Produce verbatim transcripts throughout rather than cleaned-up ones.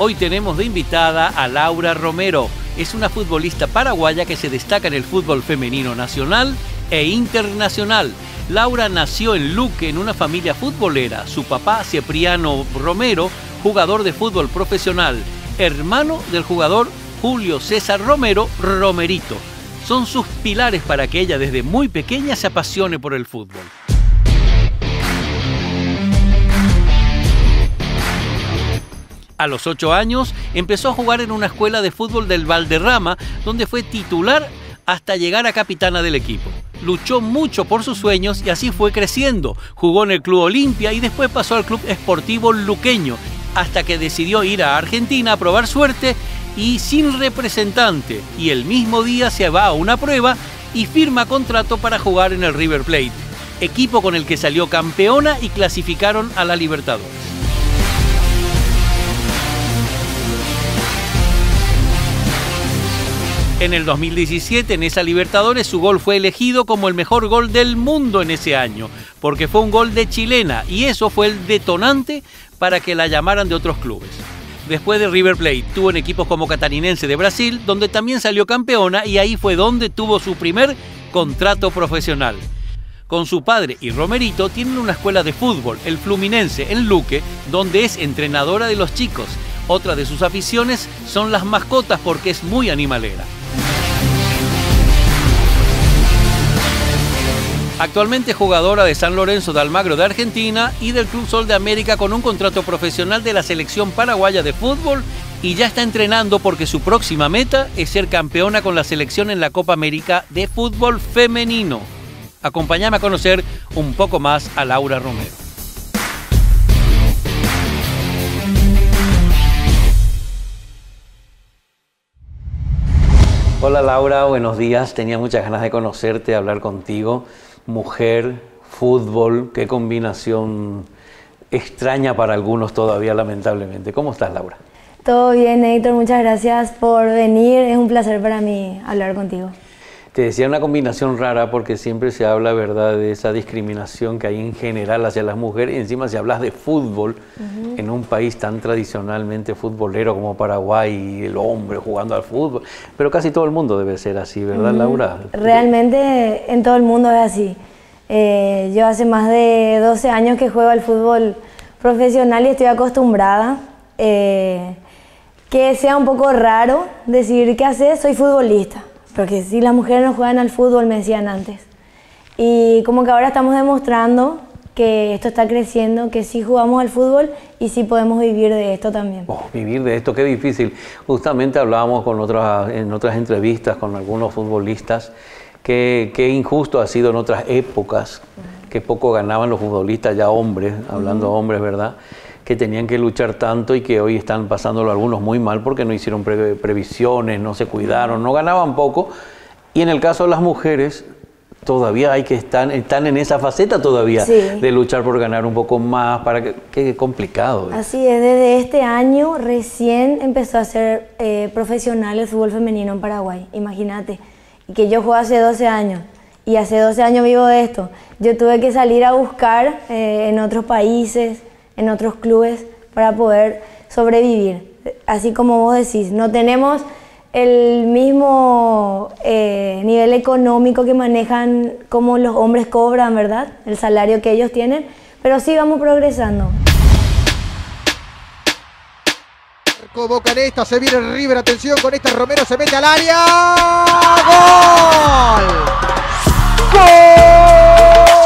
Hoy tenemos de invitada a Laura Romero. Es una futbolista paraguaya que se destaca en el fútbol femenino nacional e internacional. Laura nació en Luque en una familia futbolera. Su papá, Cipriano Romero, jugador de fútbol profesional, hermano del jugador Julio César Romero, Romerito. Son sus pilares para que ella desde muy pequeña se apasione por el fútbol. A los ocho años empezó a jugar en una escuela de fútbol del Valderrama, donde fue titular hasta llegar a capitana del equipo. Luchó mucho por sus sueños y así fue creciendo. Jugó en el Club Olimpia y después pasó al Club Esportivo Luqueño, hasta que decidió ir a Argentina a probar suerte y sin representante. Y el mismo día se va a una prueba y firma contrato para jugar en el River Plate, equipo con el que salió campeona y clasificaron a la Libertadores. En el dos mil diecisiete, en esa Libertadores, su gol fue elegido como el mejor gol del mundo en ese año, porque fue un gol de chilena y eso fue el detonante para que la llamaran de otros clubes. Después de River Plate, tuvo en equipos como Catarinense de Brasil, donde también salió campeona y ahí fue donde tuvo su primer contrato profesional. Con su padre y Romerito tienen una escuela de fútbol, el Fluminense, en Luque, donde es entrenadora de los chicos. Otra de sus aficiones son las mascotas porque es muy animalera. Actualmente jugadora de San Lorenzo de Almagro de Argentina y del Club Sol de América con un contrato profesional de la selección paraguaya de fútbol y ya está entrenando porque su próxima meta es ser campeona con la selección en la Copa América de fútbol femenino. Acompáñame a conocer un poco más a Laura Romero. Hola Laura, buenos días. Tenía muchas ganas de conocerte, de hablar contigo. Mujer, fútbol, qué combinación extraña para algunos todavía, lamentablemente. ¿Cómo estás, Laura? Todo bien, Héctor, muchas gracias por venir. Es un placer para mí hablar contigo. Te decía una combinación rara porque siempre se habla, ¿verdad?, de esa discriminación que hay en general hacia las mujeres. Y encima si hablas de fútbol, uh-huh, en un país tan tradicionalmente futbolero como Paraguay, y el hombre jugando al fútbol. Pero casi todo el mundo debe ser así, ¿verdad, uh-huh, Laura? Realmente en todo el mundo es así. Eh, yo hace más de doce años que juego al fútbol profesional y estoy acostumbrada. Eh, que sea un poco raro decir, ¿qué haces? Soy futbolista. Porque si las mujeres no juegan al fútbol, me decían antes. Y como que ahora estamos demostrando que esto está creciendo, que sí jugamos al fútbol y sí podemos vivir de esto también. Oh, vivir de esto, qué difícil. Justamente hablábamos con otras, en otras entrevistas con algunos futbolistas que, que injusto ha sido en otras épocas, uh-huh, que poco ganaban los futbolistas ya hombres, hablando uh-huh, hombres, ¿verdad?, que tenían que luchar tanto y que hoy están pasándolo algunos muy mal porque no hicieron pre previsiones, no se cuidaron, no ganaban poco. Y en el caso de las mujeres, todavía hay que estar, están en esa faceta todavía, sí, de luchar por ganar un poco más, para que, qué complicado. Así es, desde este año recién empezó a ser eh, profesional el fútbol femenino en Paraguay, imagínate. Y que yo juego hace doce años. Y hace doce años vivo de esto. Yo tuve que salir a buscar eh, en otros países, en otros clubes, para poder sobrevivir. Así como vos decís, no tenemos el mismo eh, nivel económico que manejan como los hombres cobran, ¿verdad? El salario que ellos tienen, pero sí vamos progresando. Convocan esta, se viene el River, atención con esta, Romero se mete al área. ¡Gol! ¡Gol!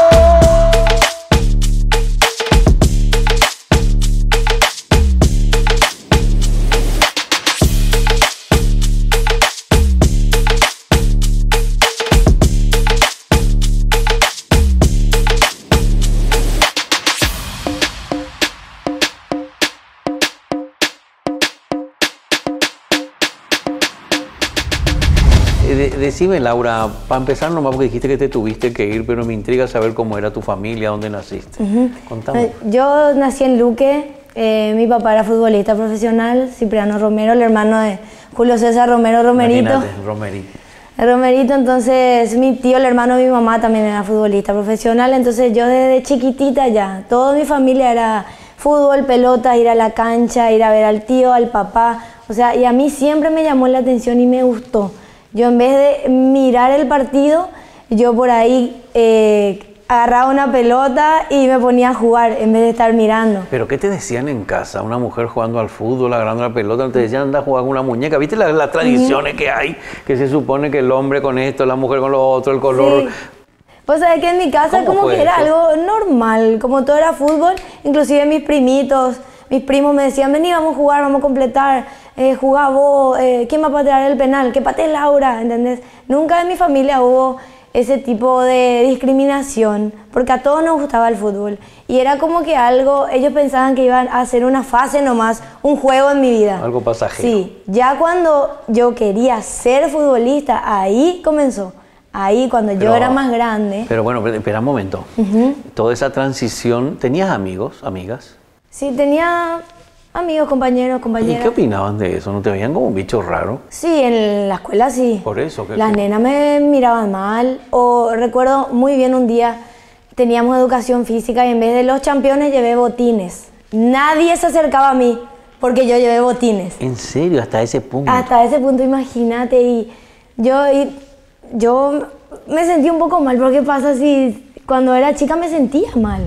Decime, Laura, para empezar nomás, porque dijiste que te tuviste que ir, pero me intriga saber cómo era tu familia, dónde naciste. Uh-huh. Contame. Yo nací en Luque, eh, mi papá era futbolista profesional, Cipriano Romero, el hermano de Julio César Romero, Romerito. Imagínate, Romerito. El Romerito, entonces mi tío, el hermano de mi mamá también era futbolista profesional, entonces yo desde chiquitita ya, toda mi familia era fútbol, pelota, ir a la cancha, ir a ver al tío, al papá. O sea, y a mí siempre me llamó la atención y me gustó. Yo en vez de mirar el partido, yo por ahí eh, agarraba una pelota y me ponía a jugar en vez de estar mirando. ¿Pero qué te decían en casa? Una mujer jugando al fútbol, agarrando la pelota, te decían anda a jugar con una muñeca. ¿Viste las, las tradiciones uh-huh. que hay? Que se supone que el hombre con esto, la mujer con lo otro, el color... Sí. Pues sabes que en mi casa como que era eso? Algo normal, como todo era fútbol, inclusive mis primitos, mis primos me decían, vení, vamos a jugar, vamos a completar, eh, jugá vos, eh, ¿quién va a patear el penal? Que patee Laura, ¿entendés? Nunca en mi familia hubo ese tipo de discriminación, porque a todos nos gustaba el fútbol. Y era como que algo, ellos pensaban que iban a hacer una fase nomás, un juego en mi vida. Algo pasajero. Sí, ya cuando yo quería ser futbolista, ahí comenzó. Ahí, cuando pero, yo era más grande... Pero bueno, espera un momento. Uh-huh. Toda esa transición, ¿tenías amigos, amigas? Sí, tenía amigos, compañeros, compañeras. ¿Y qué opinaban de eso? ¿No te veían como un bicho raro? Sí, en la escuela sí. ¿Por eso? ¿Qué, Las qué? nenas me miraban mal. O recuerdo muy bien un día, teníamos educación física y en vez de los championes llevé botines. Nadie se acercaba a mí porque yo llevé botines. ¿En serio? ¿Hasta ese punto? Hasta ese punto, imagínate. Y yo... Y, Yo me sentí un poco mal, porque pasa si cuando era chica me sentía mal.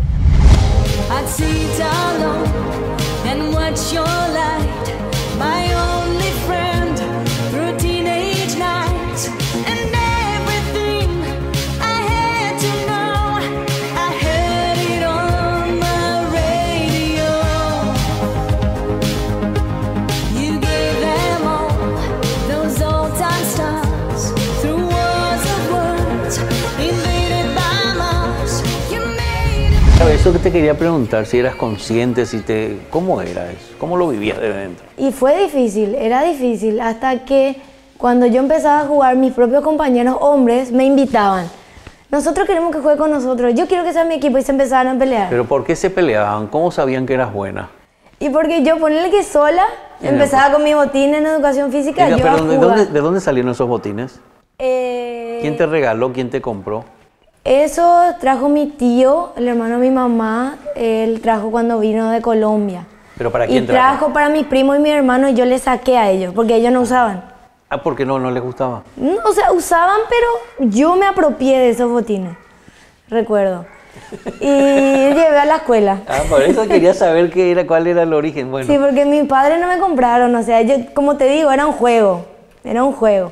Eso que te quería preguntar, si eras consciente, si te, ¿cómo era eso? ¿Cómo lo vivías de dentro? Y fue difícil, era difícil, hasta que cuando yo empezaba a jugar, mis propios compañeros hombres me invitaban. Nosotros queremos que juegue con nosotros, yo quiero que sea mi equipo, y se empezaron a pelear. ¿Pero por qué se peleaban? ¿Cómo sabían que eras buena? Y porque yo, ponerle que sola, empezaba con mi botín en educación física, Venga, yo pero a ¿de jugar. dónde, ¿de dónde salieron esos botines? Eh... ¿Quién te regaló? ¿Quién te compró? Eso trajo mi tío, el hermano de mi mamá, él trajo cuando vino de Colombia. ¿Pero para quién y trajo? trajo para mis primos y mi hermano, y yo les saqué a ellos, porque ellos no usaban. Ah, ¿por qué no, no les gustaba? No, o sea, usaban, pero yo me apropié de esos botines, recuerdo. Y llevé a la escuela. Ah, por eso quería saber qué era, cuál era el origen. Bueno. Sí, porque mis padres no me compraron, o sea, yo, como te digo, era un juego, era un juego.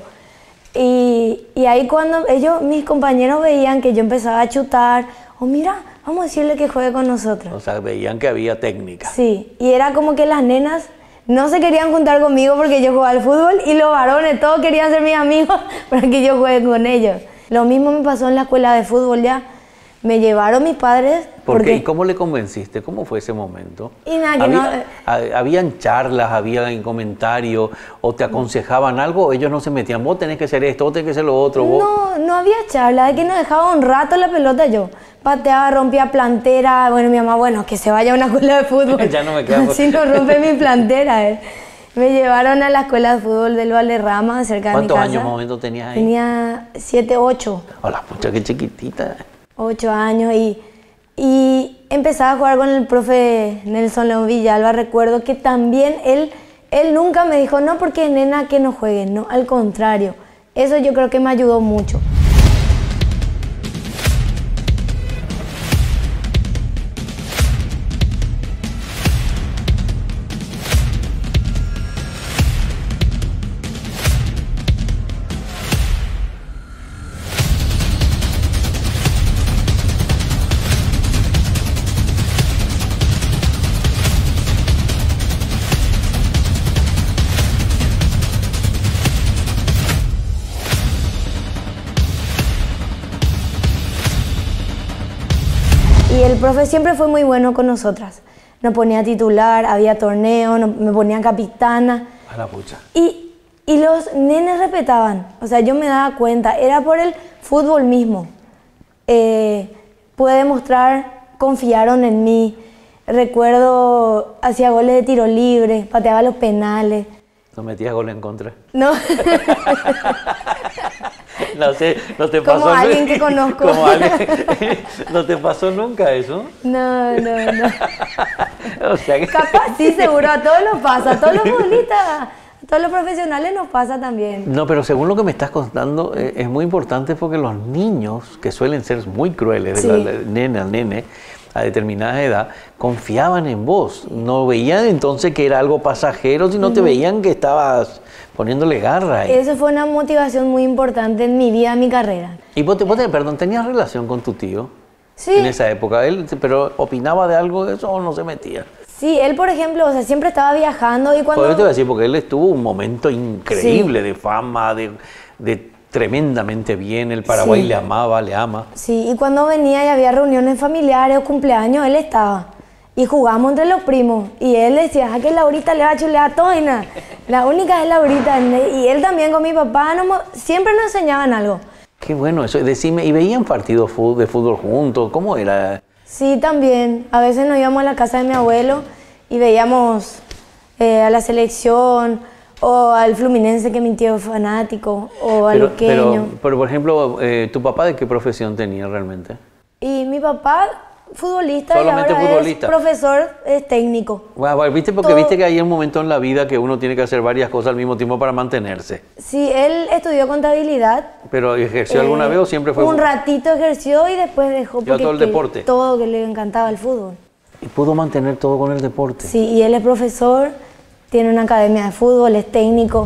Y, y ahí cuando ellos, mis compañeros veían que yo empezaba a chutar, o oh, mira, vamos a decirle que juegue con nosotros. O sea, veían que había técnica. Sí, y era como que las nenas no se querían juntar conmigo porque yo jugaba al fútbol, y los varones todos querían ser mis amigos para que yo juegue con ellos. Lo mismo me pasó en la escuela de fútbol ya. Me llevaron mis padres. ¿Por porque... qué? ¿Y cómo le convenciste? ¿Cómo fue ese momento? Y nada, que ¿Había, no... ¿Habían charlas, habían comentarios, o te aconsejaban algo? ¿O ellos no se metían? Vos tenés que hacer esto, vos tenés que hacer lo otro. Vos... No, no había charla, es que nos dejaba un rato la pelota yo. Pateaba, rompía plantera. Bueno, mi mamá, bueno, que se vaya a una escuela de fútbol. Ya no me quedo. Así no rompe mi plantera. Eh. Me llevaron a la escuela de fútbol del Valderrama, cerca de mi casa. ¿Cuántos años más o menos tenías ahí? Tenía siete, ocho. Hola, pucha, qué chiquitita. Ocho años y... Y empezaba a jugar con el profe Nelson León Villalba. Recuerdo que también él, él nunca me dijo, no, porque nena, que no juegues, no, al contrario. Eso yo creo que me ayudó mucho. Y el profe siempre fue muy bueno con nosotras. Nos ponía titular, había torneo, nos, me ponía capitana. A la pucha. Y, y los nenes respetaban. O sea, yo me daba cuenta, era por el fútbol mismo. Eh, pude demostrar, confiaron en mí. Recuerdo, hacía goles de tiro libre, pateaba los penales. ¿No metías gol en contra? No. No sé, no te Como pasó alguien que conozco. Como alguien, ¿no te pasó nunca eso? No, no, no. O sea que... Capaz sí, seguro, a todos nos pasa, a todos los futbolistas, a todos los profesionales nos pasa también. No, pero según lo que me estás contando, eh, es muy importante porque los niños, que suelen ser muy crueles, Sí. de la, la nene al nene, a determinada edad, confiaban en vos. No veían entonces que era algo pasajero, sino uh-huh. te veían que estabas poniéndole garra ahí. Eso fue una motivación muy importante en mi vida, en mi carrera. ¿Y vos, te, vos te, perdón, tenías relación con tu tío? Sí. En esa época, ¿él pero opinaba de algo de eso o no se metía? Sí, él, por ejemplo, o sea, siempre estaba viajando y cuando... Por eso te voy a decir, porque él estuvo un momento increíble sí. de fama, de, de tremendamente bien, el Paraguay sí. le amaba, le ama. Sí, y cuando venía y había reuniones familiares o cumpleaños, él estaba. Y jugamos entre los primos. Y él decía, ¿a que Laurita le va a chulear a todos? La única es Laurita. Y él también con mi papá, no, siempre nos enseñaban algo. Qué bueno eso. Decime, ¿y veían partidos de fútbol juntos? ¿Cómo era? Sí, también. A veces nos íbamos a la casa de mi abuelo y veíamos eh, a la selección o al Fluminense, que mi tío es fanático, o al Luqueño. Pero, pero, por ejemplo, eh, ¿tu papá de qué profesión tenía realmente? Y mi papá, futbolista, solamente y ahora futbolista. Es profesor, es técnico. Bueno, ¿viste? Porque Todo... viste que hay un momento en la vida que uno tiene que hacer varias cosas al mismo tiempo para mantenerse. Sí, él estudió contabilidad. ¿Pero ejerció eh, alguna vez o siempre fue? Un ratito ejerció y después dejó porque todo el deporte. Todo que le encantaba el fútbol. ¿Y pudo mantener todo con el deporte? Sí, y él es profesor, tiene una academia de fútbol, es técnico.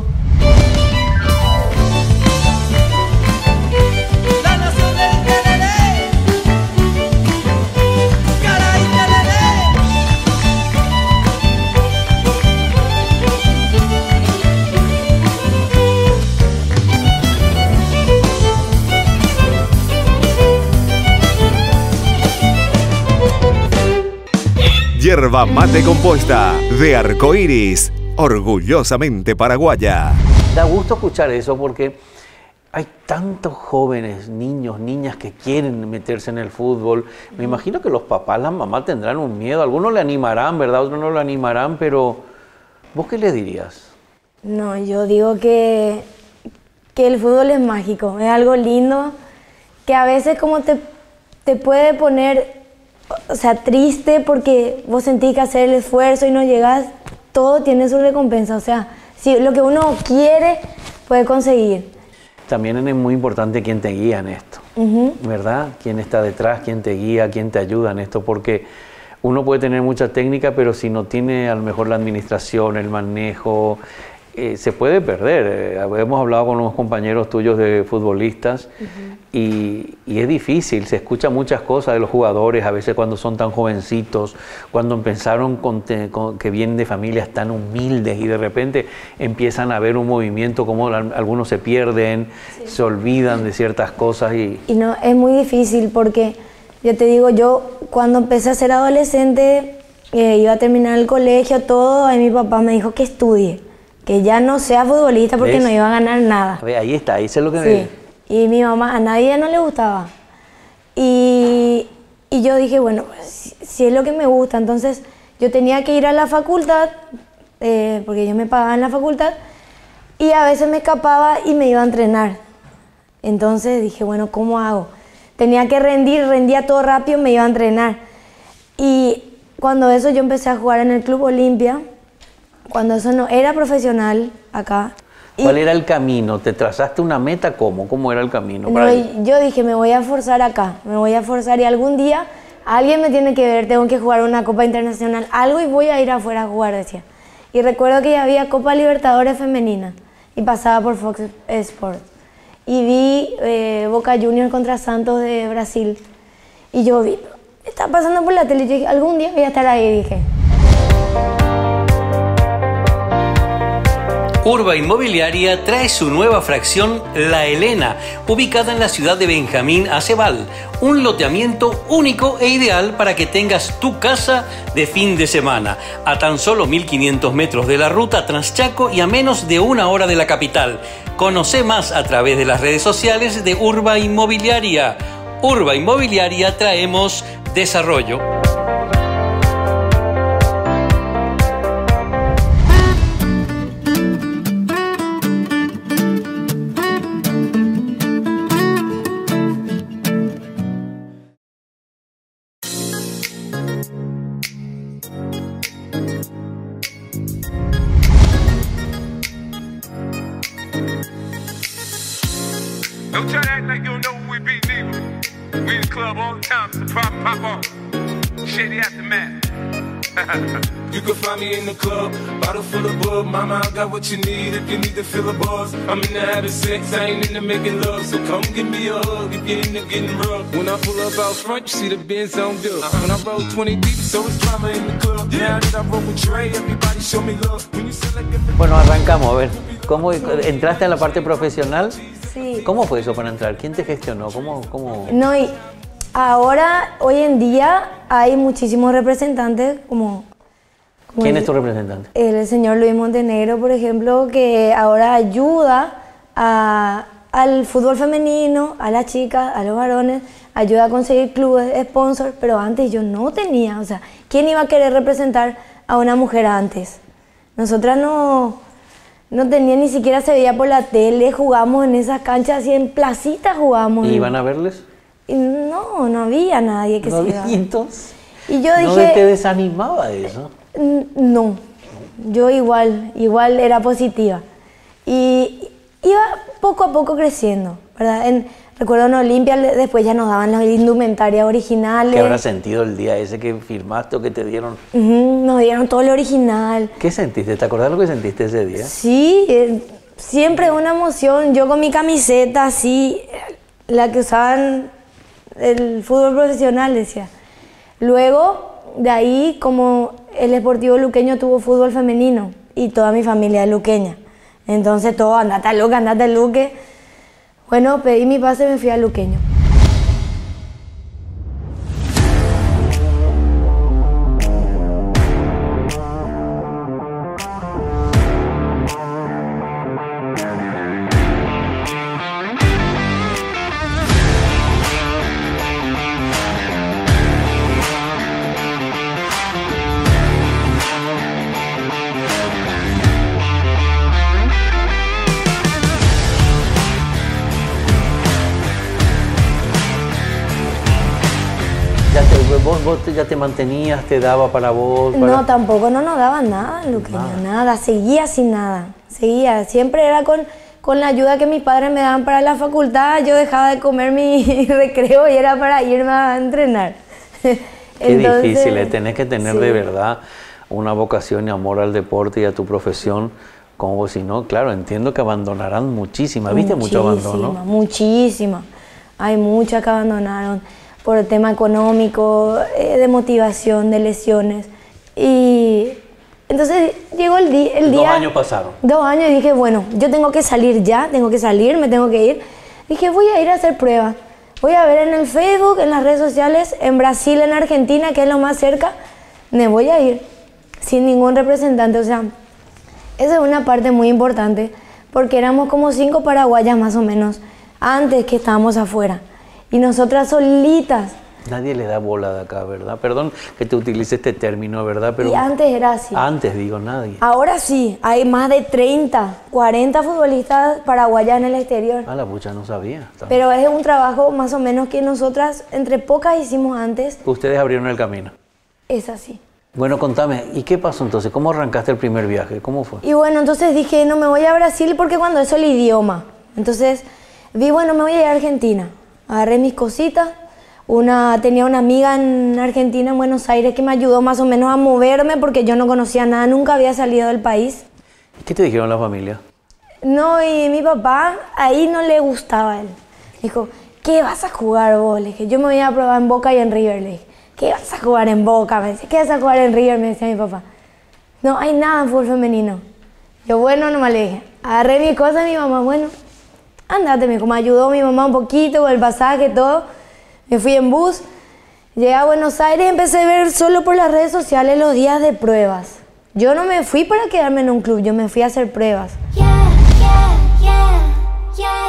Yerba mate compuesta de Arcoiris, orgullosamente paraguaya. Da gusto escuchar eso porque hay tantos jóvenes, niños, niñas que quieren meterse en el fútbol. Me imagino que los papás, las mamás tendrán un miedo. Algunos le animarán, ¿verdad? Otros no lo animarán, pero ¿vos qué les dirías? No, yo digo que, que el fútbol es mágico, es algo lindo, que a veces como te, te puede poner... O sea, triste porque vos sentís que hacer el esfuerzo y no llegás, todo tiene su recompensa. O sea, si lo que uno quiere, puede conseguir. También es muy importante quién te guía en esto, uh-huh. ¿verdad? Quién está detrás, quién te guía, quién te ayuda en esto, porque uno puede tener mucha técnica, pero si no tiene a lo mejor la administración, el manejo, eh, se puede perder. Eh, hemos hablado con unos compañeros tuyos de futbolistas uh-huh. y, y es difícil, se escucha muchas cosas de los jugadores, a veces cuando son tan jovencitos, cuando empezaron con te, con, que vienen de familias tan humildes y de repente empiezan a ver un movimiento como la, algunos se pierden, sí. se olvidan de ciertas cosas. Y, y no, es muy difícil porque, ya te digo, yo cuando empecé a ser adolescente, eh, iba a terminar el colegio, todo, ahí mi papá me dijo que estudie. Que ya no sea futbolista porque ¿ves? No iba a ganar nada. A ver, ahí está, ahí es lo que sí. me... Y mi mamá, a nadie no le gustaba. Y, y yo dije, bueno, si, si es lo que me gusta, entonces yo tenía que ir a la facultad, eh, porque ellos me pagaban la facultad, y a veces me escapaba y me iba a entrenar. Entonces dije, bueno, ¿cómo hago? Tenía que rendir, rendía todo rápido, me iba a entrenar. Y cuando eso yo empecé a jugar en el Club Olimpia, cuando eso no era profesional acá. ¿Cuál era el camino? ¿Te trazaste una meta? ¿Cómo? ¿Cómo era el camino? No, yo dije, me voy a forzar acá, me voy a forzar y algún día alguien me tiene que ver, tengo que jugar una Copa Internacional, algo y voy a ir afuera a jugar, decía. Y recuerdo que ya había Copa Libertadores femenina y pasaba por Fox Sports. Y vi eh, Boca Juniors contra Santos de Brasil. Y yo vi, estaba pasando por la tele y dije, algún día voy a estar ahí, dije. Urba Inmobiliaria trae su nueva fracción La Elena, ubicada en la ciudad de Benjamín Acebal. Un loteamiento único e ideal para que tengas tu casa de fin de semana, a tan solo mil quinientos metros de la ruta Transchaco y a menos de una hora de la capital. Conoce más a través de las redes sociales de Urba Inmobiliaria. Urba Inmobiliaria, traemos desarrollo. Don't try to act like you don't know who we be, neither. We in the club all the time, so pop, pop off. Shady Aftermath. You can find me in the club, bottle full of bub. Mama, I got what you need if you need to feel a buzz. I'm into having sex, I ain't into making love. So come give me a hug if you're into getting rough. When I pull up out front, you see the Benz on dub. When I roll twenty deep, so it's drama in the club. Now that I roll with Dre, everybody show me love. When you select everybody... Bueno, arrancamos, a ver. ¿Cómo entraste a la parte profesional? Sí. ¿Cómo fue eso para entrar? ¿Quién te gestionó? ¿Cómo, cómo... No, y ahora, hoy en día, hay muchísimos representantes como... como ¿Quién el, es tu representante? El señor Luis Montenegro, por ejemplo, que ahora ayuda a, al fútbol femenino, a las chicas, a los varones, ayuda a conseguir clubes, sponsors, pero antes yo no tenía, o sea, ¿quién iba a querer representar a una mujer antes? Nosotras no, no tenía, ni siquiera se veía por la tele, jugamos en esas canchas, así en placitas jugamos. ¿Y iban a verles? Y no, no había nadie que ¿No se había iba. entonces? Y yo ¿No dije... te desanimaba eso? No, yo igual, igual era positiva. Y iba poco a poco creciendo, ¿verdad? En, recuerdo en Olimpia, después ya nos daban las indumentarias originales. ¿Qué habrás sentido el día ese que firmaste o que te dieron? Uh-huh, nos dieron todo lo original. ¿Qué sentiste? ¿Te acordás lo que sentiste ese día? Sí, eh, siempre una emoción. Yo con mi camiseta así, la que usaban el fútbol profesional, decía. Luego, de ahí, como el Sportivo Luqueño tuvo fútbol femenino y toda mi familia es luqueña. Entonces todo, andate a Luque, andate a Luque. Bueno, pedí mi pase y me fui a Luqueño. ¿Vos, vos ya te mantenías, te daba para vos? Para... No, tampoco, no nos daba nada, Luqueño, nada. nada, seguía sin nada, seguía, siempre era con, con la ayuda que mis padres me daban para la facultad, yo dejaba de comer mi recreo y era para irme a entrenar. Qué Entonces, difícil, ¿eh? Tenés que tener sí. de verdad una vocación y amor al deporte y a tu profesión, como si no, claro, entiendo que abandonarán muchísimas, ¿viste? Mucho abandono. Muchísima, hay muchas que abandonaron por el tema económico, eh, de motivación, de lesiones. Y entonces llegó el, di el día... Dos años pasaron. Dos años y dije, bueno, yo tengo que salir ya, tengo que salir, me tengo que ir. Dije, voy a ir a hacer pruebas. Voy a ver en el Facebook, en las redes sociales, en Brasil, en Argentina, que es lo más cerca, me voy a ir sin ningún representante. O sea, esa es una parte muy importante, porque éramos como cinco paraguayas más o menos, antes que estábamos afuera. Y nosotras solitas. Nadie le da bola de acá, ¿verdad? Perdón que te utilice este término, ¿verdad? Pero y antes era así. Antes, digo, nadie. Ahora sí, hay más de treinta, cuarenta futbolistas paraguayas en el exterior. Ah, la pucha, no sabía. Pero es un trabajo más o menos que nosotras, entre pocas, hicimos antes. Ustedes abrieron el camino. Es así. Bueno, contame, ¿y qué pasó entonces? ¿Cómo arrancaste el primer viaje? ¿Cómo fue? Y bueno, entonces dije, no me voy a Brasil porque cuando eso el idioma. Entonces vi, bueno, me voy a ir a Argentina. Agarré mis cositas. Una, tenía una amiga en Argentina, en Buenos Aires, que me ayudó más o menos a moverme porque yo no conocía nada, nunca había salido del país. ¿Qué te dijeron la familia? No, y mi papá, ahí no le gustaba a él. Dijo, ¿qué vas a jugar vos? Le dije, yo me voy a probar en Boca y en River. Le dije, ¿qué vas a jugar en Boca? Me decía, ¿qué vas a jugar en River? Me decía mi papá. No, hay nada en fútbol femenino. Yo, bueno, nomás le dije, agarré mis cosas y mi mamá, bueno, andate, me dijo, me ayudó mi mamá un poquito con el pasaje, todo. Me fui en bus, llegué a Buenos Aires y empecé a ver solo por las redes sociales los días de pruebas. Yo no me fui para quedarme en un club, yo me fui a hacer pruebas. Yeah, yeah, yeah, yeah,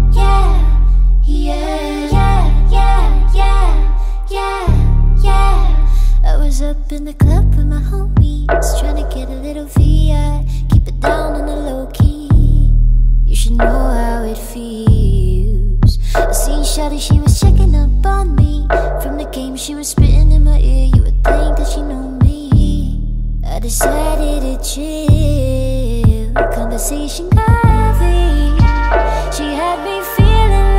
yeah, yeah, yeah, yeah, yeah, yeah, yeah. I was up in the club with my homies, trying to get a little V I, keep it down on the low key. You should know how it feels. I seen Shawty, she was checking up on me. From the game, she was spitting in my ear. You would think that she knew me. I decided to chill, conversation heavy. She had me feeling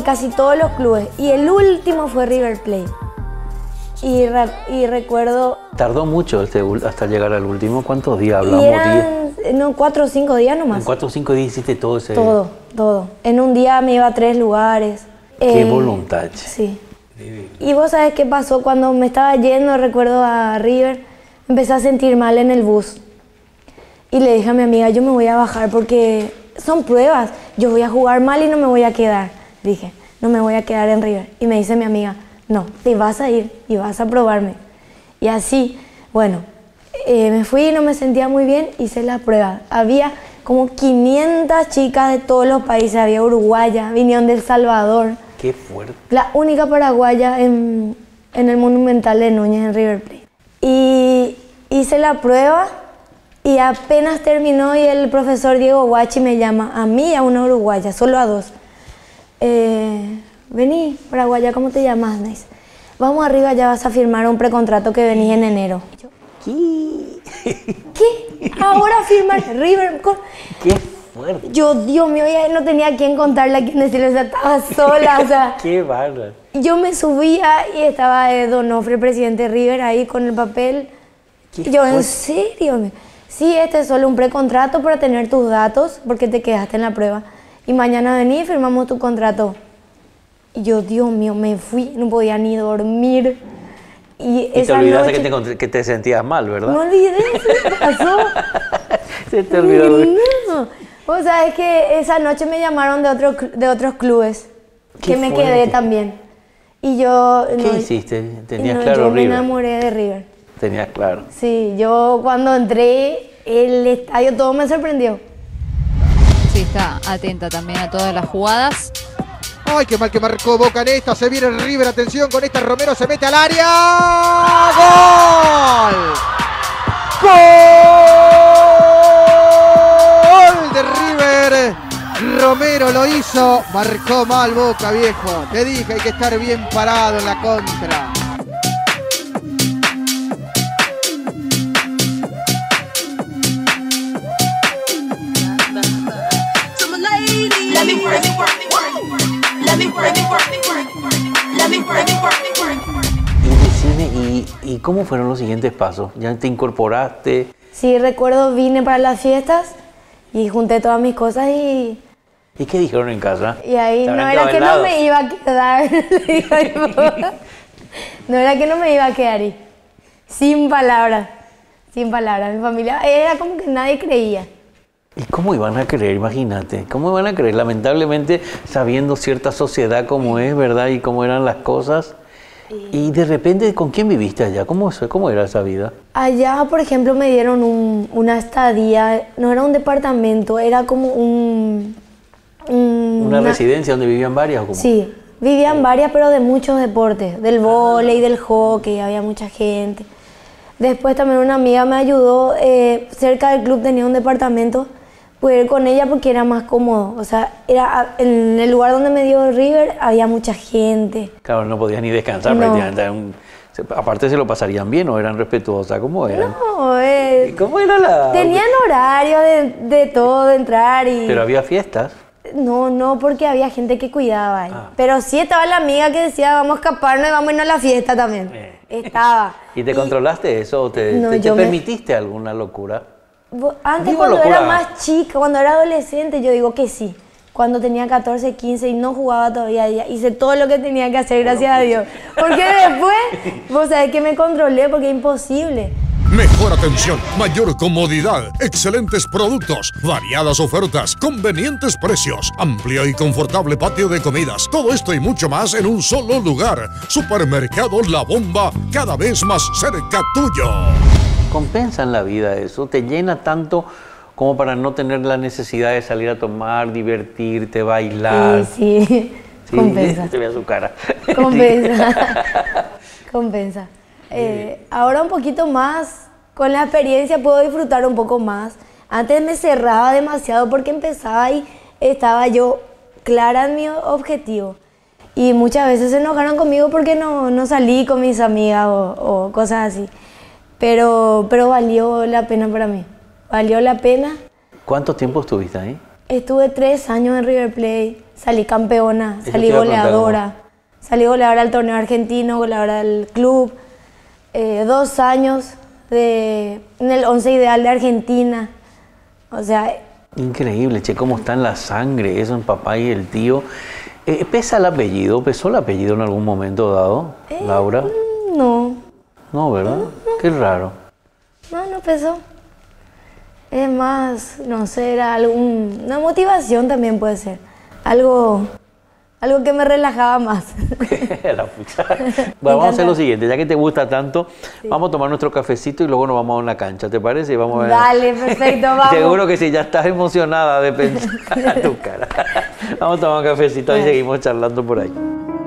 casi todos los clubes y el último fue River Plate. Y, re, y recuerdo... Tardó mucho este, hasta llegar al último. ¿Cuántos días hablamos? Y eran, no, cuatro o cinco días nomás. En cuatro o cinco días hiciste todo ese... Todo, todo. En un día me iba a tres lugares. Qué eh, voluntad. Sí. Y vos sabés qué pasó cuando me estaba yendo, recuerdo a River, empecé a sentir mal en el bus. Y le dije a mi amiga, yo me voy a bajar porque son pruebas. Yo voy a jugar mal y no me voy a quedar. Dije, no me voy a quedar en River. Y me dice mi amiga, no, te vas a ir y vas a probarme. Y así, bueno, eh, me fui y no me sentía muy bien, hice la prueba. Había como quinientas chicas de todos los países, había uruguayas, vinieron de El Salvador. Qué fuerte. La única paraguaya en, en el Monumental de Núñez, en River Plate. Y hice la prueba y apenas terminó y el profesor Diego Guachi me llama a mí y a una uruguaya, solo a dos. Eh, Vení, paraguaya, ¿cómo te llamas? Nice. Vamos arriba, ya vas a firmar un precontrato que venís en enero. ¿Qué? ¿Qué? Ahora firmar River. Con... Qué fuerte. Yo, Dios mío, ya no tenía a quién contarle, a quién decirle, o sea, estaba sola, o sea. Qué bárbaro. Yo me subía y estaba eh, Donofre, el presidente de River, ahí con el papel. Qué Yo, fuerte. ¿en serio? Sí, este es solo un precontrato para tener tus datos, porque te quedaste en la prueba. Y mañana vení y firmamos tu contrato. Y yo, Dios mío, me fui, no podía ni dormir. Y, Y te esa olvidaste noche, que, te, encont- que te sentías mal, ¿verdad? me olvidé, se me pasó. Se te olvidó. No. O sea, es que esa noche me llamaron de, otro, cl- de otros clubes, Qué que me fuerte. quedé también. Y yo... ¿Qué no, hiciste? Tenías no, claro yo me River. enamoré de River. Tenías claro. Sí, yo cuando entré, el estadio todo me sorprendió. Sí, está atenta también a todas las jugadas. Ay, qué mal que marcó Boca en esta. Se viene el River, atención con esta. Romero se mete al área. ¡Gol! ¡Gol de River! Romero lo hizo. Marcó mal Boca, viejo. Te dije, hay que estar bien parado en la contra. Let me work, let me work, let me work, let me work, let me work, let me work. Y decime, ¿y, ¿y cómo fueron los siguientes pasos? ¿Ya te incorporaste? Sí, recuerdo, vine para las fiestas y junté todas mis cosas y, ¿Y qué dijeron en casa? y ahí ¿Te no habrán era quedado que no helados? me iba a quedar. le digo a mi mamá. No era que no me iba a quedar ahí. Sin palabras, sin palabras. Mi familia era como que nadie creía. ¿Y cómo iban a creer? Imagínate. ¿Cómo iban a creer? Lamentablemente, sabiendo cierta sociedad como es, ¿verdad? Y cómo eran las cosas. Y de repente, ¿con quién viviste allá? ¿Cómo, cómo era esa vida? Allá, por ejemplo, me dieron un- una estadía, no era un departamento, era como un... un- ¿Una, residencia donde vivían varias o cómo? Sí, vivían varias, pero de muchos deportes, del vóley, del hockey, había mucha gente. Después también una amiga me ayudó, eh, cerca del club tenía un departamento, pude ir con ella porque era más cómodo. O sea, era en el lugar donde me dio River había mucha gente. Claro, no podías ni descansar No. prácticamente. Era un- se- aparte, ¿se lo pasarían bien o eran respetuosas? ¿Cómo eran? No, eh, ¿Cómo era la...? tenían horario de, de todo, de entrar y... Pero había fiestas. No, no, porque había gente que cuidaba ahí. Ah. Pero sí estaba la amiga que decía, vamos a escaparnos y vamos a irnos a la fiesta también. Eh. Estaba. ¿Y te controlaste eso o te, No, te- te yo me- permitiste alguna locura? Bo- Antes, Digo cuando locura. era más chica, cuando era adolescente, yo digo que sí. Cuando tenía catorce, quince y no jugaba todavía, ya hice todo lo que tenía que hacer, gracias a Dios. Porque después, vos sabés que me controlé porque es imposible. Mejor atención, mayor comodidad, excelentes productos, variadas ofertas, convenientes precios, amplio y confortable patio de comidas. Todo esto y mucho más en un solo lugar. Supermercado La Bomba, cada vez más cerca tuyo. ¿Compensa en la vida eso? ¿Te llena tanto como para no tener la necesidad de salir a tomar, divertirte, bailar? Sí, sí, Sí, compensa. te veo su cara. Compensa. Compensa. Eh, ahora un poquito más, con la experiencia puedo disfrutar un poco más. Antes me cerraba demasiado porque empezaba y estaba yo clara en mi objetivo. Y muchas veces se enojaron conmigo porque no, no salí con mis amigas o, o cosas así. Pero, pero valió la pena para mí. Valió la pena. ¿Cuánto tiempo estuviste ahí? Estuve tres años en River Plate, salí campeona, Eso salí te iba a preguntar, goleadora. Salí goleadora del torneo argentino, goleadora del club. Eh, dos años de, en el once ideal de Argentina. O sea... Increíble, che, cómo está en la sangre eso en papá y el tío. Eh, ¿Pesa el apellido? ¿Pesó el apellido en algún momento dado, Eh, Laura? No, No, ¿verdad? Qué raro. no, no pesó. Es más, no sé, era algún, una motivación también puede ser. Algo, algo que me relajaba más. La pucha. Bueno, vamos a hacer lo siguiente, ya que te gusta tanto, Sí. vamos a tomar nuestro cafecito y luego nos vamos a una cancha, ¿te parece? Vamos a ver. Dale, perfecto, vamos. Seguro que sí, ya estás emocionada de pensar tu cara. Vamos a tomar un cafecito y seguimos charlando por ahí.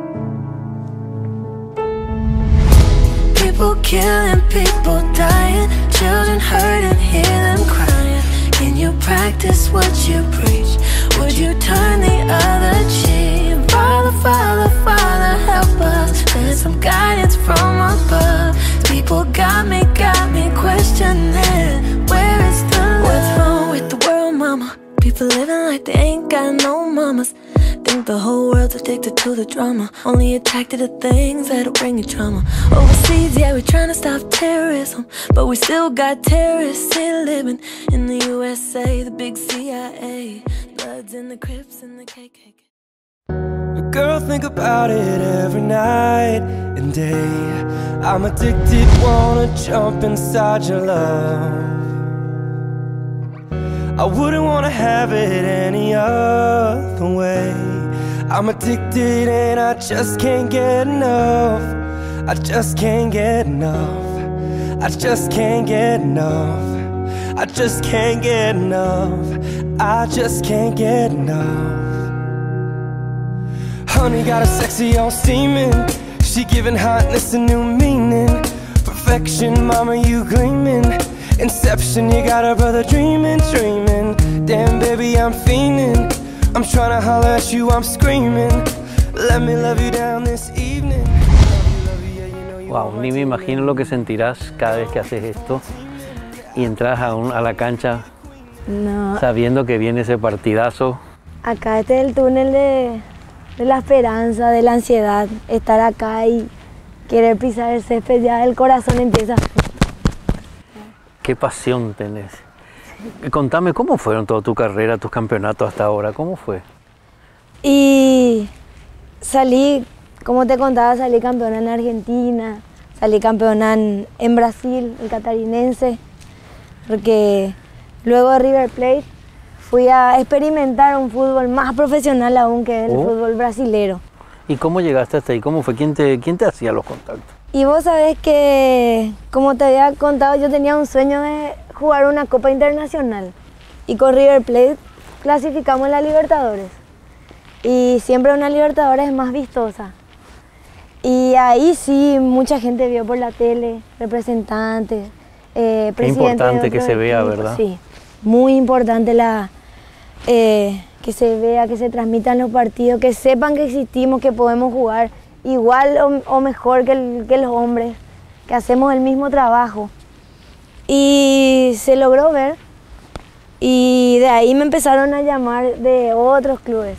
People killing, people dying, children hurt and hear them crying. Can you practice what you preach? Would you turn the other cheek? Father, Father, Father, help us. There's some guidance from above. People got me, got me questioning. Where is the love? What's wrong with the world, mama? People living like they ain't got no mamas. Think the whole world's addicted to the drama. Only attracted to things that'll bring you trauma. Overseas, yeah, we're trying to stop terrorism, but we still got terrorists here living in the U S A, the big C I A. Bloods in the Crips and the K K K. Girl, think about it every night and day. I'm addicted, wanna jump inside your love. I wouldn't wanna have it any other way. I'm addicted and I just can't get enough. I just can't get enough. I just can't get enough. I just can't get enough. I just can't get enough. Honey got a sexy on steaming. She giving hotness a new meaning. Perfection, mama, you gleaming. Inception, you got a brother dreaming, dreaming. Damn, baby, I'm fiending. I'm trying to holler at you, I'm screaming. Let me love you down this evening. Wow, ni me imagino lo que sentirás cada vez que haces esto y entras a, un, a la cancha No, sabiendo que viene ese partidazo. acá este es el túnel de, de la esperanza, de la ansiedad. Estar acá y querer pisar el césped, ya el corazón empieza. Qué pasión tenés. Contame, ¿cómo fueron toda tu carrera, tus campeonatos hasta ahora? ¿Cómo fue? Y salí, como te contaba, salí campeona en Argentina, salí campeona en, en Brasil, el catarinense, porque luego de River Plate fui a experimentar un fútbol más profesional aún que el Oh. fútbol brasilero. ¿Y cómo llegaste hasta ahí? ¿Cómo fue? ¿Quién te, quién te hacía los contactos? Y vos sabés que, como te había contado, yo tenía un sueño de jugar una Copa Internacional. Y con River Plate clasificamos en la Libertadores. Y siempre una Libertadores es más vistosa. Y ahí sí, mucha gente vio por la tele, representantes, eh, Qué presidentes de importante que otros se vea, equipos. ¿verdad? Sí, muy importante la, eh, que se vea, que se transmitan los partidos, que sepan que existimos, que podemos jugar igual o, o mejor que, el- que los hombres, que hacemos el mismo trabajo. Y se logró ver, y de ahí me empezaron a llamar de otros clubes.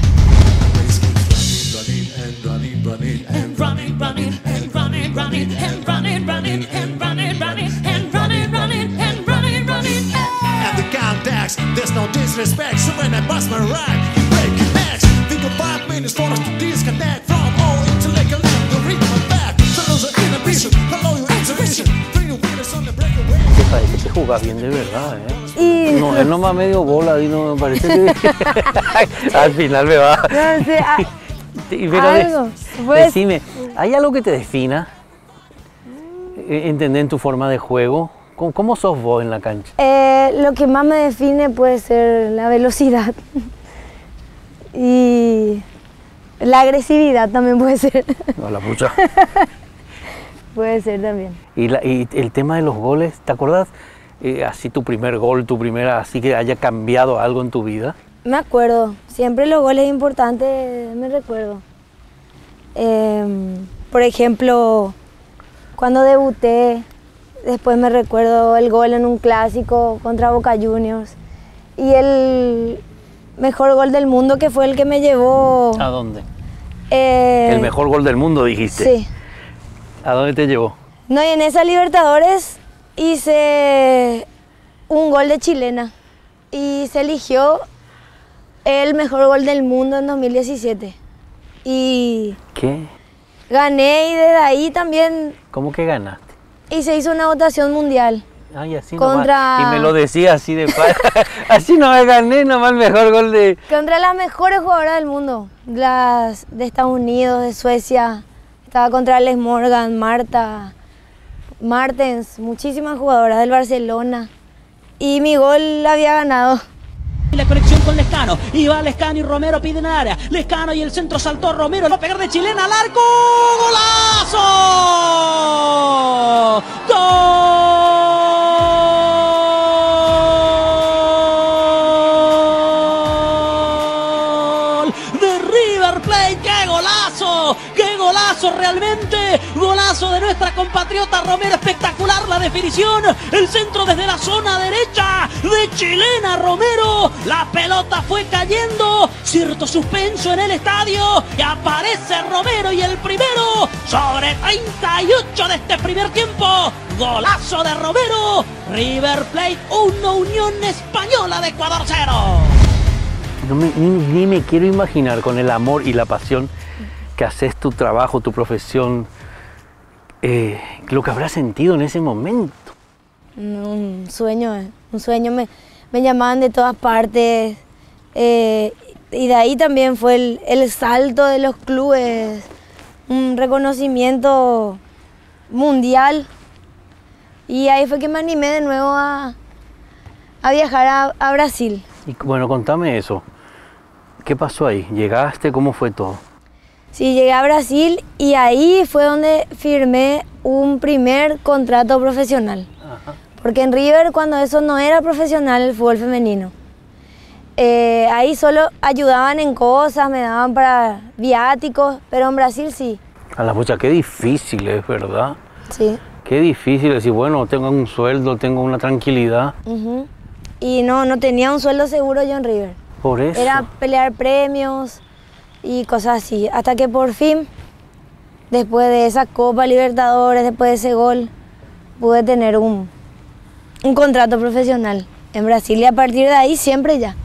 running, running, and running, running, and running, running, and running, running, and running, running, and running, running, and running, running. At the context, there's no disrespect. So when I bust my rhyme, you break your necks. Think of five minutes for us to disconnect from all intellect and let the rhythm back. So lose your inhibition, follow your intuition. Bring your winners on the breakaway. Te parece que jugás bien de verdad, ¿eh? Y... No, él no me ha medio bola y no me parece que... Al final me va... No sé, ah, Y pero algo, de- pues- decime, ¿hay algo que te defina? Eh, ¿Entender en tu forma de juego? ¿Cómo, cómo sos vos en la cancha? Eh, lo que más me define puede ser la velocidad y la agresividad también puede ser. No, la pucha. Puede ser también. Y, la- y el tema de los goles, ¿te acordás? Eh, así tu primer gol, tu primera, así que haya cambiado algo en tu vida. Me acuerdo, siempre los goles importantes me recuerdo. Eh, por ejemplo, cuando debuté, después me recuerdo el gol en un clásico contra Boca Juniors. Y el, mejor gol del mundo, que fue el que me llevó... ¿A dónde? Eh, El mejor gol del mundo, dijiste. Sí. ¿A dónde te llevó? No, y en esa Libertadores hice un gol de chilena y se eligió el mejor gol del mundo en dos mil diecisiete. Y ¿Qué? gané y desde ahí también... ¿Cómo que ganaste? Y se hizo una votación mundial. Ay, así Contra- nomás. Y me lo decía así de pa- así no me gané nomás el mejor gol de... Contra las mejores jugadoras del mundo. Las de Estados Unidos, de Suecia. Estaba contra Les Morgan, Marta, Martens, muchísimas jugadoras del Barcelona. Y mi gol había ganado. La conexión con Lescano, y va Lescano y Romero piden área, Lescano y el centro saltó Romero, va a pegar de chilena al arco, ¡golazo! ¡Gol de River Plate! ¡Qué golazo! ¡Qué golazo realmente! Golazo de nuestra compatriota Romero, espectacular la definición, el centro desde la zona derecha de chilena Romero, la pelota fue cayendo, cierto suspenso en el estadio y aparece Romero y el primero sobre treinta y ocho de este primer tiempo, golazo de Romero, River Plate uno, Unión Española de Ecuador cero. No me- ni, ni me quiero imaginar con el amor y la pasión que haces tu trabajo, tu profesión, eh, lo que habrás sentido en ese momento. Un sueño, eh, un sueño. Me, me llamaban de todas partes. eh, y de ahí también fue el, el salto de los clubes. Un reconocimiento mundial. Y ahí fue que me animé de nuevo a, a viajar a, a Brasil. Y bueno, contame eso. ¿Qué pasó ahí? ¿Llegaste? ¿Cómo fue todo? Sí, llegué a Brasil y ahí fue donde firmé un primer contrato profesional. Porque en River, cuando eso no era profesional, el fútbol femenino, eh, ahí solo ayudaban en cosas, me daban para viáticos, pero en Brasil sí. A la pucha, qué difícil es, ¿verdad? Sí. Qué difícil decir, bueno, tengo un sueldo, tengo una tranquilidad. Ujú. Y no, no tenía un sueldo seguro yo en River. Por eso. Era pelear premios y cosas así. Hasta que por fin, después de esa Copa Libertadores, después de ese gol, pude tener un, un contrato profesional en Brasil. Y a partir de ahí siempre ya.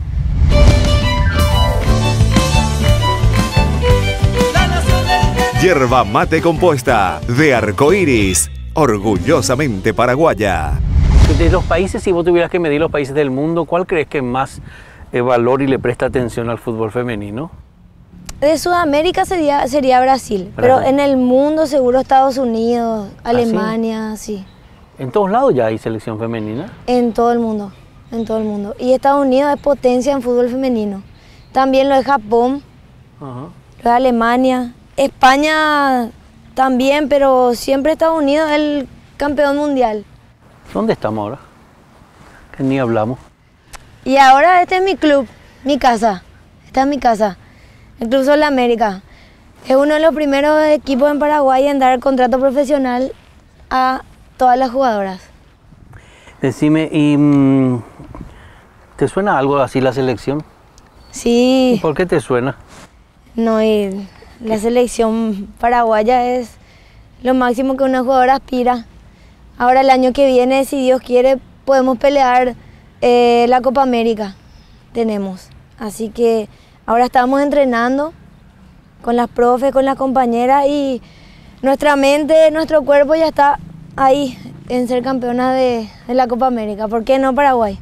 Yerba mate compuesta de Arcoiris, orgullosamente paraguaya. De los países, si vos tuvieras que medir los países del mundo, ¿cuál crees que más eh, valor y le presta atención al fútbol femenino? De Sudamérica sería, sería Brasil, pero Brasil. en el mundo seguro Estados Unidos, Alemania, sí. En todos lados ya hay selección femenina. En todo el mundo, en todo el mundo. Y Estados Unidos es potencia en fútbol femenino. También lo es Japón, Ajá. lo es Alemania. España también, pero siempre Estados Unidos es el campeón mundial. ¿Dónde estamos ahora? Que ni hablamos. Y ahora este es mi club, mi casa. Esta es mi casa, el Club Sol América. Es uno de los primeros equipos en Paraguay en dar contrato profesional a todas las jugadoras. Decime, ¿y mm, te suena algo así la selección? Sí. ¿Y por qué te suena? No, y la selección paraguaya es lo máximo que una jugadora aspira. Ahora el año que viene, si Dios quiere, podemos pelear eh, la Copa América. Tenemos. Así que ahora estamos entrenando con las profes, con las compañeras y nuestra mente, nuestro cuerpo ya está ahí en ser campeona de, de la Copa América. ¿Por qué no Paraguay?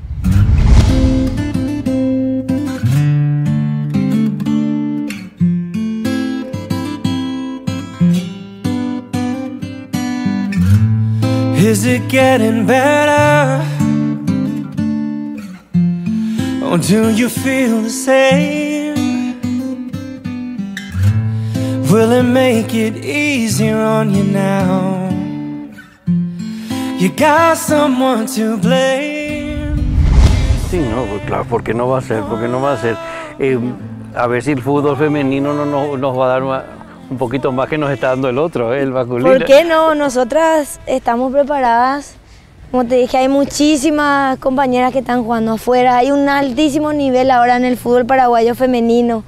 Is it getting better? Or do you feel the same? Will it make it easier on you now? You got someone to blame. Sí, no, pues claro, ¿por qué no va a ser? ¿Por qué no va a ser? Eh, a ver si el fútbol femenino no, no, nos va a dar una- un poquito más que nos está dando el otro, ¿eh? El masculino. ¿Por qué no? Nosotras estamos preparadas Como te dije, hay muchísimas compañeras que están jugando afuera. Hay un altísimo nivel ahora en el fútbol paraguayo femenino.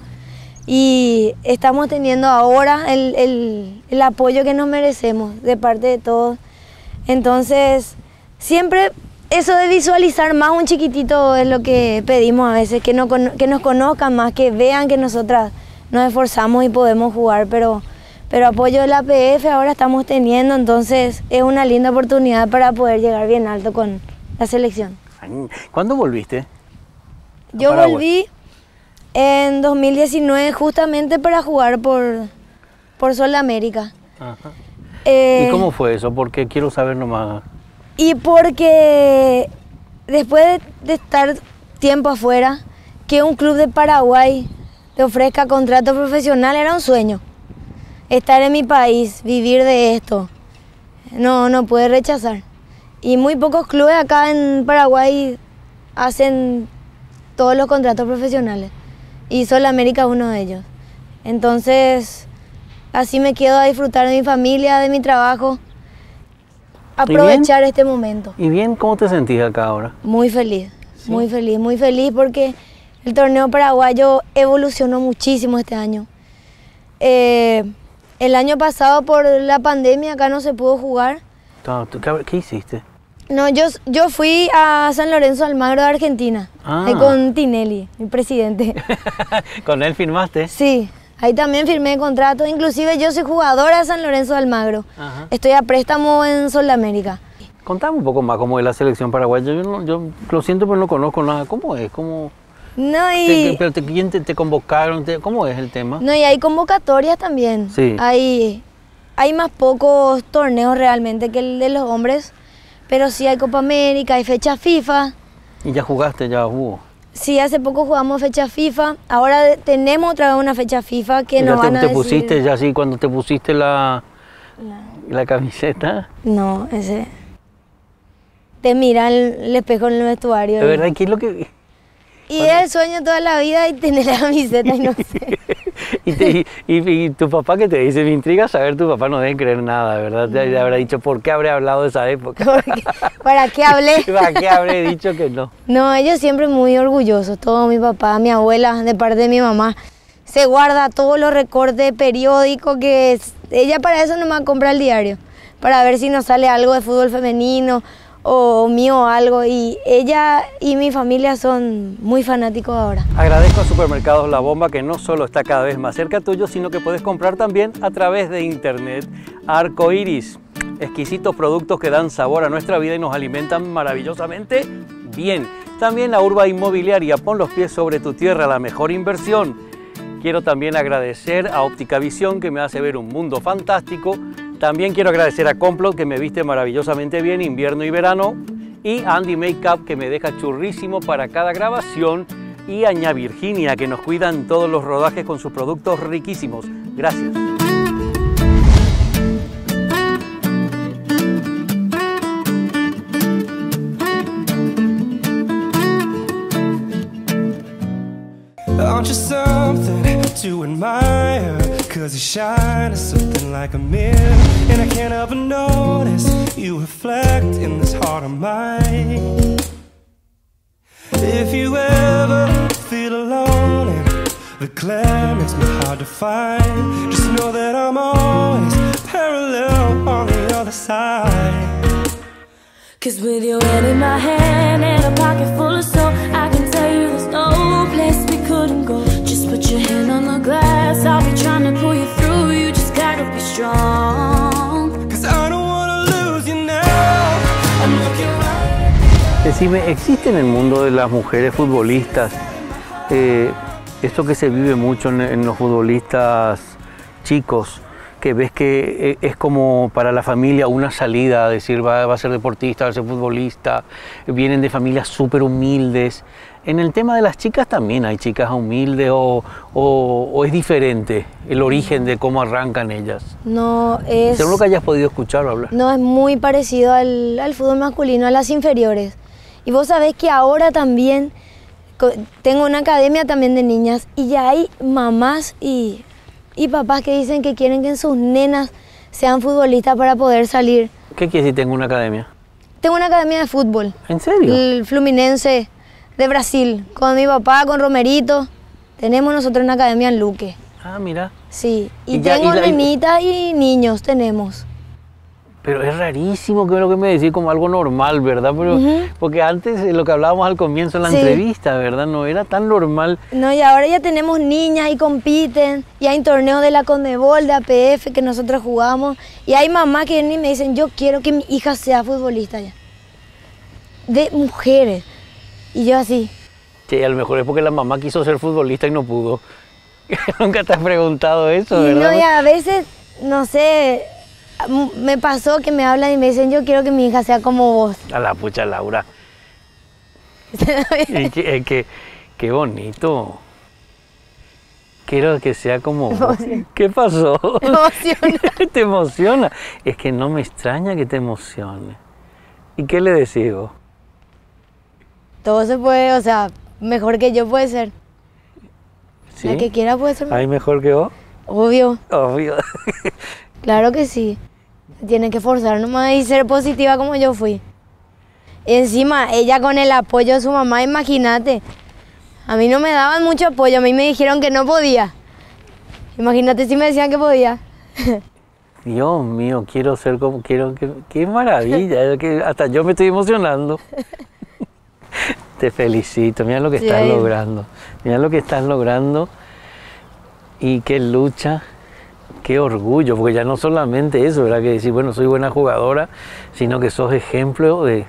Y estamos teniendo ahora el, el, el apoyo que nos merecemos de parte de todos. Entonces, siempre eso de visualizar más un chiquitito es lo que pedimos a veces, que, no, que nos conozcan más, que vean que nosotras nos esforzamos y podemos jugar, pero, pero apoyo de la P F ahora estamos teniendo, entonces es una linda oportunidad para poder llegar bien alto con la selección. ¿Cuándo volviste? Yo volví en dos mil diecinueve justamente para jugar por, por Sol de América. Ajá. Eh, ¿Y cómo fue eso? Porque quiero saber nomás. Y porque después de, de estar tiempo afuera, que un club de Paraguay te ofrezca contrato profesional era un sueño. Estar en mi país, vivir de esto, no, no puede rechazar. Y muy pocos clubes acá en Paraguay hacen todos los contratos profesionales. Y Sol América es uno de ellos. Entonces, así me quedo a disfrutar de mi familia, de mi trabajo, aprovechar este momento. ¿Y bien cómo te sentís acá ahora? Muy feliz, ¿sí? muy feliz, muy feliz porque el torneo paraguayo evolucionó muchísimo este año. Eh, el año pasado por la pandemia acá no se pudo jugar. ¿Qué hiciste? No, yo, yo fui a San Lorenzo Almagro de Argentina, Ah. ahí con Tinelli, mi presidente. ¿Con él firmaste? Sí, ahí también firmé contrato, inclusive yo soy jugadora de San Lorenzo de Almagro. Ajá. Estoy a préstamo en Sol de América. Contame un poco más cómo es la selección paraguaya. Yo, no, yo lo siento, pero no conozco nada. ¿Cómo es? ¿Cómo... No, y... Te, pero te, ¿Quién te, te convocaron? Te, ¿Cómo es el tema? No, y hay convocatorias también. Sí. Hay, hay más pocos torneos realmente que el de los hombres, pero sí hay Copa América, hay fecha FIFA. ¿Y ya jugaste? ¿Ya hubo? Sí, hace poco jugamos fecha FIFA. Ahora de- tenemos otra vez una fecha FIFA que ¿Ya nos te, van a te decir... pusiste ya así cuando te pusiste la, la camiseta? No, ese... Te mira el, el espejo en el vestuario. De verdad, ¿qué es lo que...? Y es el sueño toda la vida y tener la camiseta y no sé. Y, te- y- y- y tu papá que te dice, me intriga saber, tu papá no debe creer nada, ¿verdad? Te, te habrá dicho, ¿por qué habré hablado de esa época? Porque- ¿Para qué hablé? ¿Para qué habré dicho que no? No, ellos siempre muy orgullosos, todo mi papá, mi abuela, de parte de mi mamá. Se guarda todos los recortes periódicos que es- ella para eso nomás compra el diario, para ver si nos sale algo de fútbol femenino o mío algo. Y ella y mi familia son muy fanáticos ahora. Agradezco a Supermercados La Bomba que no solo está cada vez más cerca tuyo, sino que puedes comprar también a través de internet. Arco Iris, exquisitos productos que dan sabor a nuestra vida y nos alimentan maravillosamente bien. También la Urba Inmobiliaria, pon los pies sobre tu tierra, la mejor inversión. Quiero también agradecer a Óptica Visión que me hace ver un mundo fantástico. También quiero agradecer a Complot que me viste maravillosamente bien invierno y verano. Y a Andy Makeup que me deja churrísimo para cada grabación. Y a Ña Virginia que nos cuidan todos los rodajes con sus productos riquísimos. Gracias. Aren't you something to admire? Cause you shine as something like a mirror, and I can't help but notice you reflect in this heart of mine. If you ever feel alone and the glare makes me hard to find, just know that I'm always parallel on the other side. Cause with your hand in my hand and a pocket full of soul, I can tell you there's no place we couldn't go. Just put your hand on the glass, I'll be trying to pull you through. You just gotta be strong. Cause I don't wanna lose you now. I'm looking right. Decime, ¿existe en el mundo de las mujeres futbolistas eh, esto que se vive mucho en, en los futbolistas chicos? Que ves que es como para la familia una salida, a decir, va, va a ser deportista, va a ser futbolista, vienen de familias súper humildes. En el tema de las chicas también hay chicas humildes o, o, o es diferente el origen de cómo arrancan ellas. No es... Según lo que hayas podido escuchar o hablar. No, es muy parecido al, al fútbol masculino, a las inferiores. Y vos sabés que ahora también co- tengo una academia también de niñas y ya hay mamás y, y papás que dicen que quieren que sus nenas sean futbolistas para poder salir. ¿Qué quiere decir tengo una academia? tengo una academia de fútbol. ¿En serio? El Fluminense de Brasil. Con mi papá, con Romerito. Tenemos nosotros una academia en Luque. Ah, mira. Sí. Y, Y ya- tengo y la- y- nenitas y niños, tenemos. Pero es rarísimo que lo que me decís como algo normal, ¿verdad? Pero, Ujú. porque antes, eh, lo que hablábamos al comienzo de la Sí. entrevista, ¿verdad? No era tan normal. No, y ahora ya tenemos niñas y compiten. Y hay torneos de la Conmebol, de A P F que nosotros jugamos. Y hay mamás que vienen y me dicen, yo quiero que mi hija sea futbolista ya. De mujeres. Y yo así. Che, a lo mejor es porque la mamá quiso ser futbolista y no pudo. Nunca te has preguntado eso, Y ¿verdad? no, y a veces, no sé, m- me pasó que me hablan y me dicen, yo quiero que mi hija sea como vos. A la pucha, Laura. Y que, eh, que- qué bonito. Quiero que sea como vos. emociona. ¿Qué pasó? Me emociona. Te emociona. Es que no me extraña que te emocione. ¿Y qué le decís vos? Todo se puede, o sea, mejor que yo puede ser. ¿Sí? La que quiera puede ser. ¿Hay mejor que vos? Obvio, Obvio. claro que sí. Tiene que forzar nomás y ser positiva como yo fui. Y encima, ella con el apoyo de su mamá, imagínate. A mí no me daban mucho apoyo, a mí me dijeron que no podía. Imagínate si me decían que podía. Dios mío, quiero ser como, quiero que, qué maravilla, es que hasta yo me estoy emocionando. Te felicito, mira lo que Sí, estás ahí. logrando, mira lo que estás logrando y qué lucha, qué orgullo, porque ya no solamente eso, ¿verdad? Que decir, bueno, soy buena jugadora, sino que sos ejemplo de...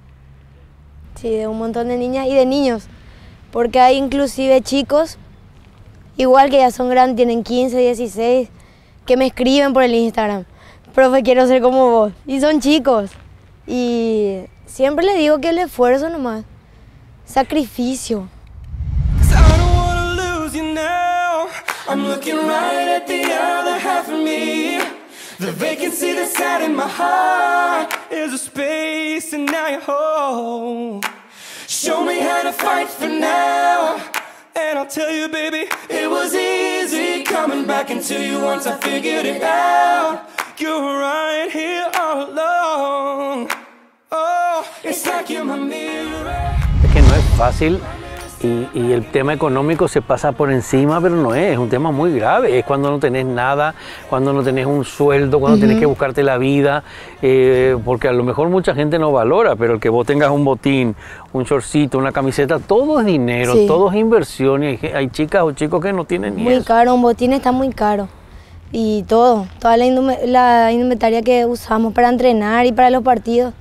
Sí, de un montón de niñas y de niños. Porque hay inclusive chicos, igual que ya son grandes, tienen quince, dieciséis, que me escriben por el Instagram. Profe, quiero ser como vos. Y son chicos. Y siempre les digo que el esfuerzo nomás. Sacrificio. I don't wanna lose you now. I'm looking right at the other half of me. The vacancy that's out in my heart is a space and now you're home. Show me how to fight for now. And I'll tell you, baby, it was easy coming back into you once I figured it out. You're right here all along. Oh, it's like you're my mirror. Es que no es fácil y, y el tema económico se pasa por encima, pero no es, es un tema muy grave. Es cuando no tenés nada, cuando no tenés un sueldo, cuando Ujú. tenés que buscarte la vida, eh, porque a lo mejor mucha gente no valora, pero el que vos tengas un botín, un shortcito, una camiseta, todo es dinero, Sí. todo es inversión y hay, ge- hay chicas o chicos que no tienen ni Muy eso. caro, un botín está muy caro. Y todo, toda la, indume- la indumentaria que usamos para entrenar y para los partidos.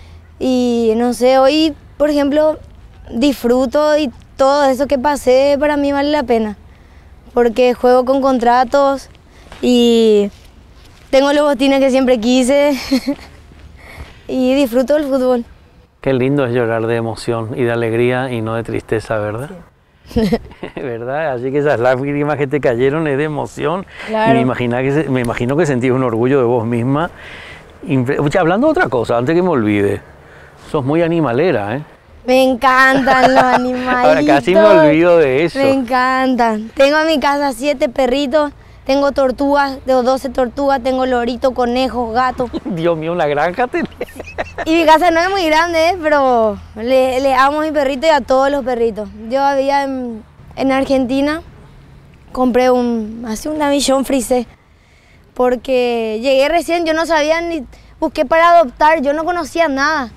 Y no sé, hoy, por ejemplo, disfruto y todo eso que pasé para mí vale la pena. Porque juego con contratos y tengo los botines que siempre quise y disfruto del fútbol. Qué lindo es llorar de emoción y de alegría y no de tristeza, ¿verdad? ¿Verdad? Así que esas lágrimas que te cayeron es de emoción. Claro. Y me, imagina que se- me imagino que sentís un orgullo de vos misma. Impre- Oye, hablando de otra cosa, antes que me olvide, sos muy animalera, ¿eh? Me encantan los animalitos. Ahora casi me olvido de eso. Me encantan. Tengo en mi casa siete perritos, tengo tortugas, tengo doce tortugas, tengo loritos, conejos, gatos. Dios mío, una granja tenés. Y mi casa no es muy grande, ¿eh? Pero le, le amo a mi perrito y a todos los perritos. Yo había en, en Argentina, compré un, así un Navillon frisé, porque llegué recién, yo no sabía ni, busqué para adoptar, yo no conocía nada.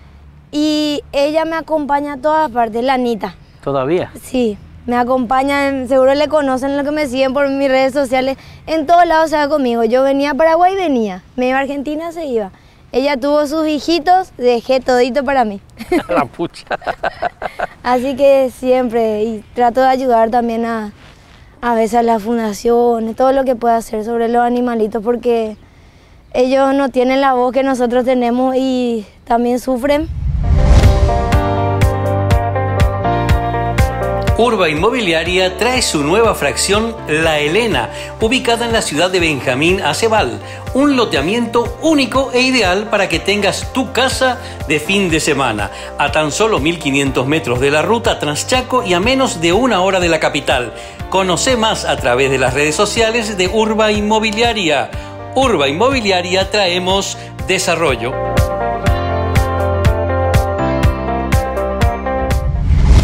Y ella me acompaña a todas partes, la Anita. ¿Todavía? Sí, me acompaña, en- seguro le conocen lo que me siguen por mis redes sociales. En todos lados se va conmigo. Yo venía a Paraguay, venía. Me iba a Argentina, se iba. Ella tuvo sus hijitos, dejé todito para mí. La pucha. Así que siempre, y trato de ayudar también a, a veces a las fundaciones, todo lo que pueda hacer sobre los animalitos, porque ellos no tienen la voz que nosotros tenemos y también sufren. Urba Inmobiliaria trae su nueva fracción La Elena, ubicada en la ciudad de Benjamín Acebal. Un loteamiento único e ideal para que tengas tu casa de fin de semana, a tan solo mil quinientos metros de la ruta Transchaco y a menos de una hora de la capital. Conoce más a través de las redes sociales de Urba Inmobiliaria. Urba Inmobiliaria, traemos desarrollo.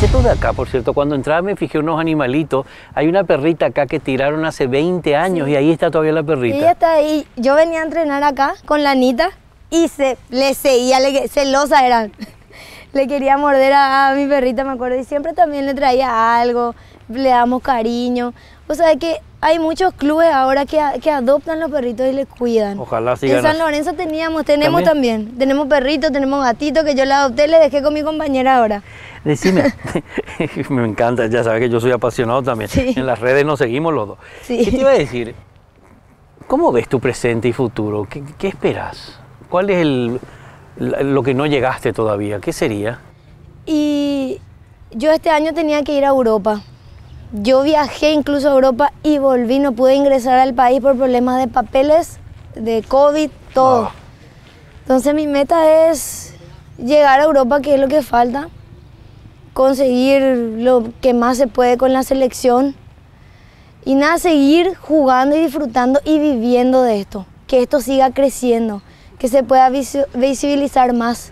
Esto de acá, por cierto, cuando entraba me fijé unos animalitos. Hay una perrita acá que tiraron hace veinte años sí. y ahí está todavía la perrita. Ella está ahí. Yo venía a entrenar acá con la Anita y se, le seguía, le, celosa eran. Le quería morder a, a mi perrita, me acuerdo, y siempre también le traía algo, le damos cariño. O sea, que hay muchos clubes ahora que, que adoptan los perritos y les cuidan. Ojalá sigan. En San Lorenzo teníamos, tenemos también, también tenemos perritos, tenemos gatitos que yo la adopté y le dejé con mi compañera ahora. Decime, me encanta, ya sabes que yo soy apasionado también. Sí. En las redes nos seguimos los dos. Sí. ¿Qué te iba a decir? ¿Cómo ves tu presente y futuro? ¿Qué, qué esperas? ¿Cuál es el, lo que no llegaste todavía? ¿Qué sería? Y yo este año tenía que ir a Europa. Yo viajé incluso a Europa y volví, no pude ingresar al país por problemas de papeles, de COVID, todo. Oh. Entonces mi meta es llegar a Europa, que es lo que falta, conseguir lo que más se puede con la selección y nada, seguir jugando y disfrutando y viviendo de esto, que esto siga creciendo, que se pueda visibilizar más.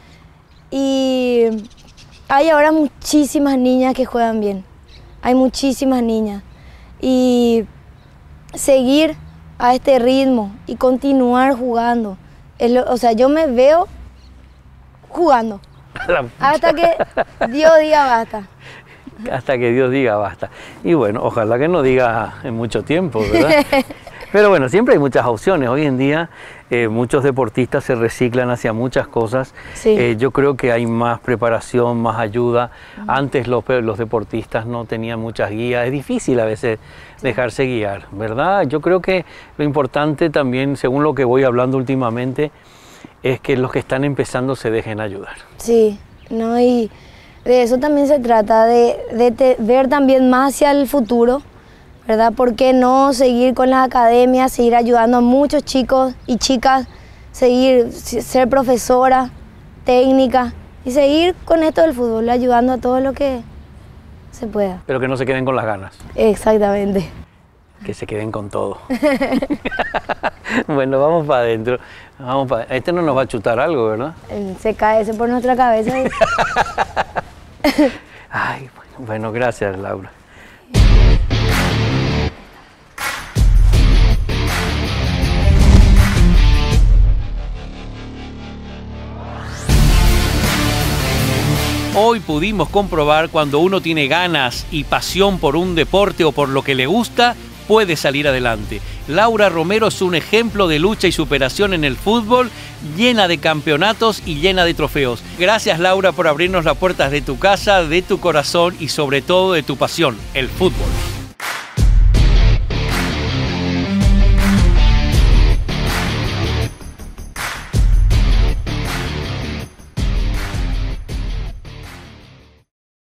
Y hay ahora muchísimas niñas que juegan bien. Hay muchísimas niñas y seguir a este ritmo y continuar jugando. Es lo, o sea, yo me veo jugando hasta que Dios diga basta. Hasta que Dios diga basta. Y bueno, ojalá que no diga en mucho tiempo, ¿verdad? Pero bueno, siempre hay muchas opciones. Hoy en día eh, muchos deportistas se reciclan hacia muchas cosas. Sí. Eh, yo creo que hay más preparación, más ayuda. Uh-huh. Antes los, los deportistas no tenían muchas guías. Es difícil a veces sí. dejarse guiar, ¿verdad? Yo creo que lo importante también, según lo que voy hablando últimamente, es que los que están empezando se dejen ayudar. Sí, no, y de eso también se trata, de, de te, ver también más hacia el futuro, ¿verdad? ¿Por qué no seguir con las academias, seguir ayudando a muchos chicos y chicas, seguir, ser profesora, técnica y seguir con esto del fútbol, ayudando a todo lo que se pueda? Pero que no se queden con las ganas. Exactamente. Que se queden con todo. Bueno, vamos para adentro. Vamos para... Este no nos va a chutar algo, ¿verdad? Se cae ese por nuestra cabeza. Y... Ay, bueno, bueno, gracias, Laura. Hoy pudimos comprobar cuando uno tiene ganas y pasión por un deporte o por lo que le gusta, puede salir adelante. Laura Romero es un ejemplo de lucha y superación en el fútbol, llena de campeonatos y llena de trofeos. Gracias, Laura, por abrirnos las puertas de tu casa, de tu corazón y sobre todo de tu pasión, el fútbol.